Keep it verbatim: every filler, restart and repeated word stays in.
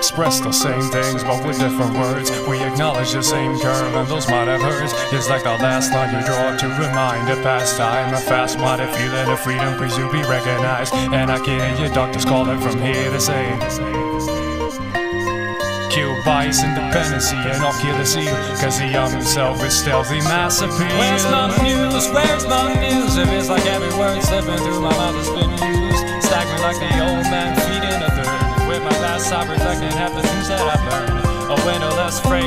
express the same things, but with different words. We acknowledge the same curve, and those might have hurts. It's like the last line you draw to remind a past time. A fast-minded feeling of freedom, please you be recognized. And I can hear your doctors calling from here to say, kill bias, independency, and I'll kill the seal, cause the young himself is stealthy mass appeal. Where's my muse? Where's my muse? If it's like every word slipping through my mouth has been used, staggering like the old man feeding a third. With my past, I reflecting half the things that I've learned. A windowless phrase.